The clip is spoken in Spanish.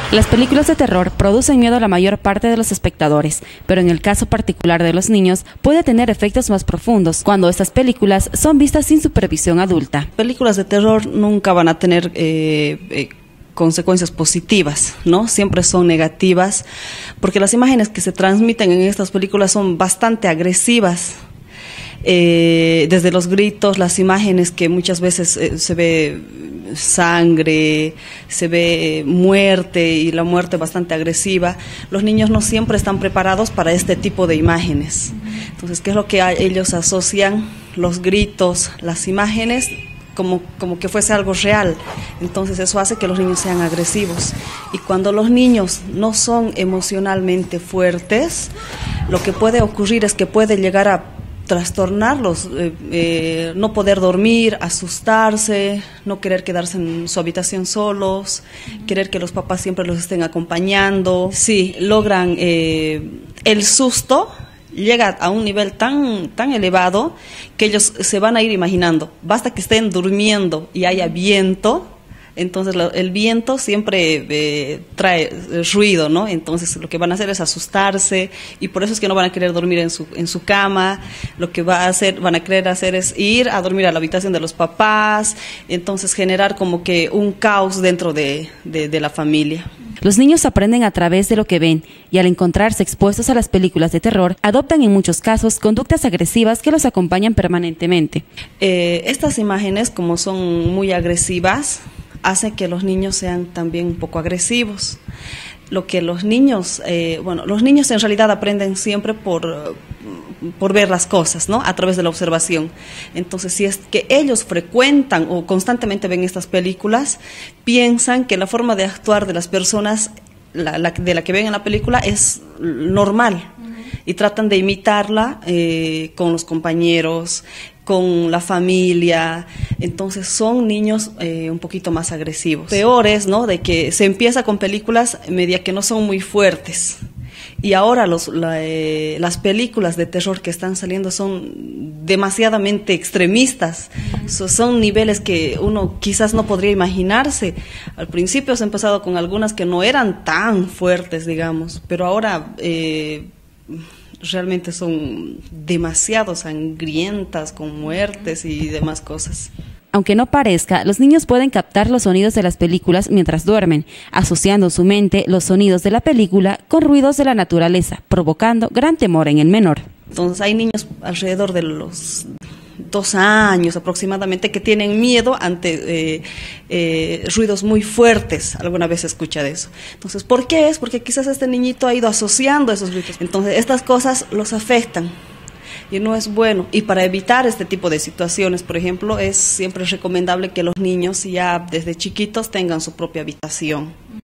Las películas de terror producen miedo a la mayor parte de los espectadores, pero en el caso particular de los niños puede tener efectos más profundos cuando estas películas son vistas sin supervisión adulta. Películas de terror nunca van a tener consecuencias positivas, ¿no? Siempre son negativas, porque las imágenes que se transmiten en estas películas son bastante agresivas. Desde los gritos, las imágenes que muchas veces se ve sangre, se ve muerte y la muerte bastante agresiva. Los niños no siempre están preparados para este tipo de imágenes. Entonces, ¿qué es lo que ellos asocian? Los gritos, las imágenes como que fuese algo real. Entonces eso hace que los niños sean agresivos. Y cuando los niños no son emocionalmente fuertes, lo que puede ocurrir es que puede llegar a trastornarlos, no poder dormir, asustarse, no querer quedarse en su habitación solos, querer que los papás siempre los estén acompañando. Sí, logran el susto, llega a un nivel tan elevado que ellos se van a ir imaginando. Basta que estén durmiendo y haya viento. Entonces el viento siempre trae ruido, ¿no? Entonces lo que van a hacer es asustarse y por eso es que no van a querer dormir en su cama. Lo que van a querer hacer es ir a dormir a la habitación de los papás, entonces generar como que un caos dentro de la familia. Los niños aprenden a través de lo que ven y al encontrarse expuestos a las películas de terror, adoptan en muchos casos conductas agresivas que los acompañan permanentemente. Estas imágenes, como son muy agresivas, hace que los niños sean también un poco agresivos. Lo que los niños en realidad aprenden siempre por ver las cosas, ¿no? A través de la observación. Entonces, si es que ellos frecuentan o constantemente ven estas películas, piensan que la forma de actuar de las personas, de la que ven en la película, es normal. Y tratan de imitarla con los compañeros, con la familia. Entonces son niños un poquito más agresivos. Peor es, ¿no?, de que se empieza con películas media que no son muy fuertes. Y ahora las películas de terror que están saliendo son demasiadamente extremistas. Son niveles que uno quizás no podría imaginarse. Al principio se ha empezado con algunas que no eran tan fuertes, digamos, pero ahora realmente son demasiado sangrientas, con muertes y demás cosas. Aunque no parezca, los niños pueden captar los sonidos de las películas mientras duermen, asociando en su mente los sonidos de la película con ruidos de la naturaleza, provocando gran temor en el menor. Entonces hay niños alrededor de los 2 años aproximadamente que tienen miedo ante ruidos muy fuertes. Alguna vez se escucha de eso. Entonces, ¿por qué es? Porque quizás este niñito ha ido asociando esos ruidos. Entonces, estas cosas los afectan y no es bueno. Y para evitar este tipo de situaciones, por ejemplo, es siempre recomendable que los niños ya desde chiquitos tengan su propia habitación.